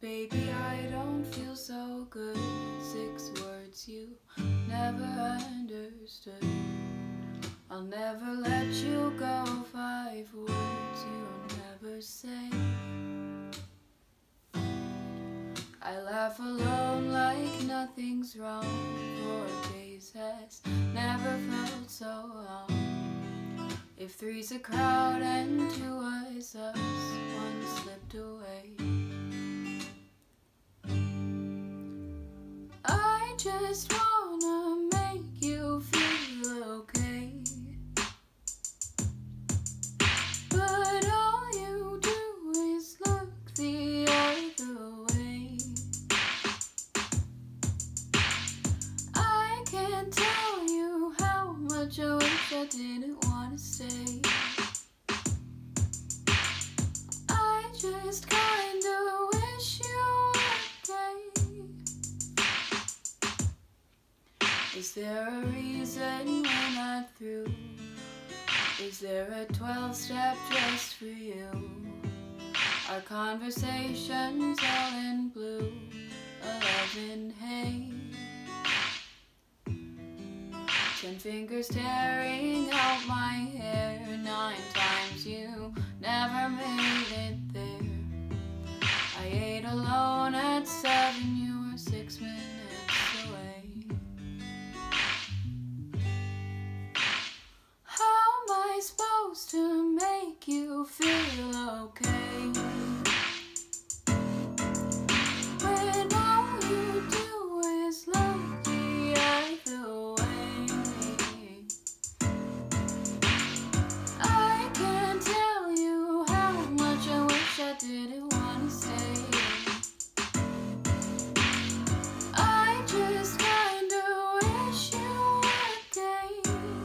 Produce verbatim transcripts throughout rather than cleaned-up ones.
Baby, I don't feel so good. Six words you never understood. I'll never let you go. Five words you'll never say. I laugh alone like nothing's wrong. Four days has never felt so long. If three's a crowd and two was us, one slipped away. I just wanna make you feel okay, but all you do is look the other way. I can't tell you how much I wish I didn't wanna stay. I just kinda wish you were okay. Is there a reason we're not through? Is there a twelve-step just for you? Our conversations all in blue, eleven hay. Ten fingers tearing out my hair. Nine times you never made it there. I ate alone at seven, you were six minutes away. How am I supposed to make you feel okay, when all you do is look the other way? I can't tell you how much I wish I didn't wanna stay. I just kinda wish you were gay,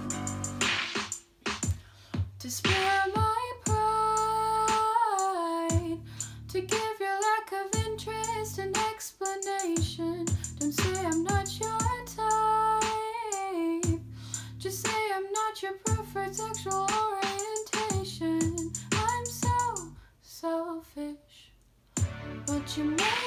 to spare my pride, to give your lack of interest an explanation. Don't say I'm not your type, just say I'm not your preferred sexual orientation. I'm so selfish, but you make